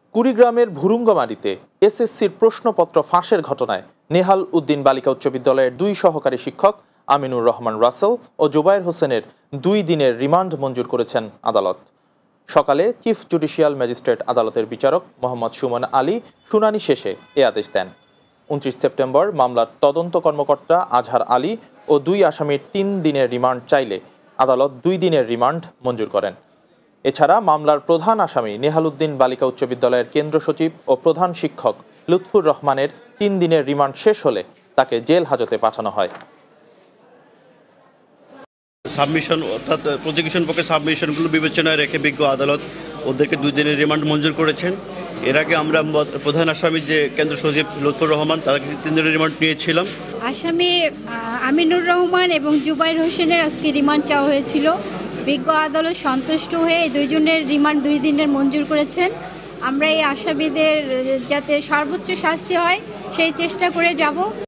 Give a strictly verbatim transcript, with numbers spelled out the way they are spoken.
কুড়িগ্রামের ভুরুঙ্গামারীতে এসএসসির প্রশ্নপত্র ফাঁসের ঘটনায় নেহাল উদ্দিন বালিকা উচ্চ বিদ্যালয়ের দুই সহকারী শিক্ষক আমিনুর রহমান রাসেল ও জুবায়ের হোসেনের দুই দিনের রিমান্ড মঞ্জুর করেছেন আদালত। সকালে চিফ জুডিশিয়াল ম্যাজিস্ট্রেট আদালতের বিচারক মোহাম্মদ সুমন আলী শুনানি শেষে এ আদেশ দেন। উনত্রিশ সেপ্টেম্বর মামলার তদন্ত কর্মকর্তা আজহার আলী ও দুই আসামির তিন দিনের রিমান্ড চাইলে আদালত দুই দিনের রিমান্ড মঞ্জুর করেন। এছাড়া মামলার প্রধান আসামি নেহাল উদ্দিন বালিকা উচ্চ বিদ্যালয়ের কেন্দ্র সচিব ও প্রধান শিক্ষক লুৎফুর রহমানের তিন দিনের রিমান্ড শেষ হলে তাকে জেল হাজতে পাঠানো হয়। সাবমিশন অর্থাৎ প্রসিকিউশন পক্ষে সাবমিশনগুলো বিবেচনায় রেখে বিজ্ঞ আদালত ওদেরকে দুই দিনের রিমান্ড মঞ্জুর করেছেন। এর আগে আমরা প্রধান আসামি যে কেন্দ্র সচিব লুৎফুর রহমান তাকে তিন দিনের রিমান্ড নিয়েছিলাম। আসামি আমিনুর রহমান এবং জুবায়ের হোসেনের আজকে রিমান্ড চাওয়া হয়েছিল। বিজ্ঞ আদালত সন্তুষ্ট হয়ে দুইজনের রিমান্ড দুই দিনের মঞ্জুর করেছেন। আমরা এই আসামিদের যাতে সর্বোচ্চ শাস্তি হয় সেই চেষ্টা করে যাব।